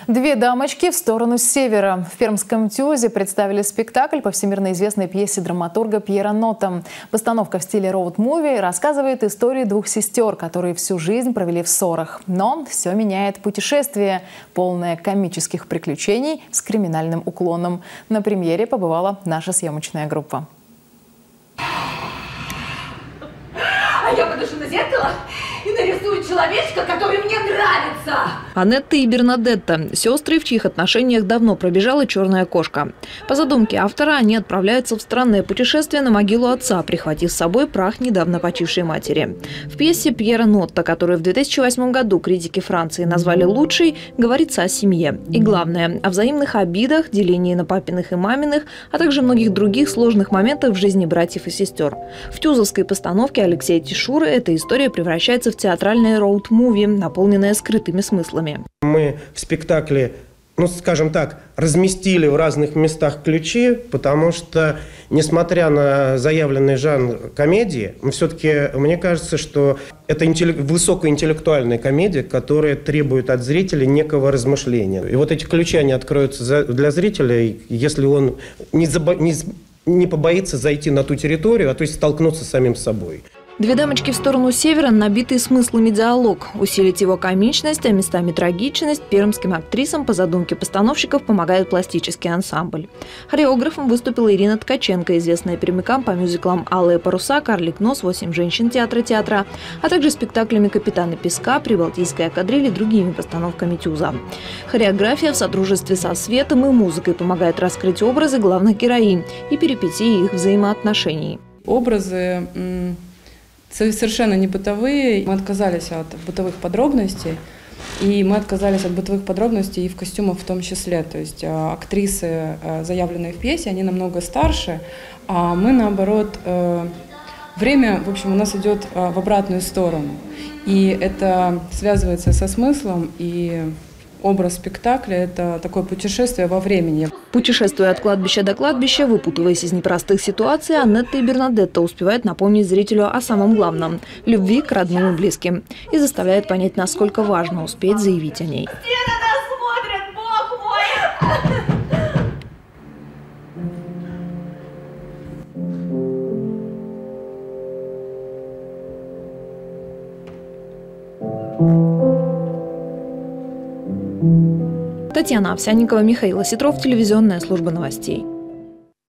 Две дамочки в сторону севера. В Пермском ТЮЗе представили спектакль по всемирно известной пьесе драматурга Пьера Нота. Постановка в стиле роуд-муви рассказывает историю двух сестер, которые всю жизнь провели в ссорах. Но все меняет путешествие, полное комических приключений с криминальным уклоном. На премьере побывала наша съемочная группа. А я подышу на зеркало и нарисую человечка, который мне нравится. Анетта и Бернадетта – сестры, в чьих отношениях давно пробежала черная кошка. По задумке автора они отправляются в странное путешествие на могилу отца, прихватив с собой прах недавно почившей матери. В пьесе Пьера Нотта, которую в 2008 году критики Франции назвали лучшей, говорится о семье. И главное – о взаимных обидах, делении на папиных и маминых, а также многих других сложных моментах в жизни братьев и сестер. В тюзовской постановке Алексея Тишуры эта история превращается в театральное роуд-муви, наполненное скрытыми смыслами. Мы в спектакле, скажем так, разместили в разных местах ключи, потому что, несмотря на заявленный жанр комедии, все-таки, мне кажется, что это высокоинтеллектуальная комедия, которая требует от зрителя некого размышления. И вот эти ключи, они откроются для зрителя, если он не побоится зайти на ту территорию, а то есть столкнуться с самим собой. Две дамочки в сторону севера – набитый смыслами диалог. Усилить его комичность, а местами трагичность пермским актрисам по задумке постановщиков помогает пластический ансамбль. Хореографом выступила Ирина Ткаченко, известная пермякам по мюзиклам «Алые паруса», «Карлик нос», «8 женщин» театра, а также спектаклями «Капитаны песка», «Прибалтийская кадриль» и другими постановками ТЮЗа. Хореография в содружестве со светом и музыкой помогает раскрыть образы главных героинь и перипетии их взаимоотношений. Образы совершенно не бытовые. Мы отказались от бытовых подробностей, и мы отказались от бытовых подробностей и в костюмах в том числе. То есть актрисы, заявленные в пьесе, они намного старше, а мы, наоборот, время, в общем, у нас идет в обратную сторону. И это связывается со смыслом, и образ спектакля – это такое путешествие во времени. Путешествуя от кладбища до кладбища, выпутываясь из непростых ситуаций, Анетта и Бернадетта успевают напомнить зрителю о самом главном – любви к родным и близким. И заставляет понять, насколько важно успеть заявить о ней. Все на нас смотрят, Бог мой! Татьяна Овсянникова, Михаил Осетров, телевизионная служба новостей.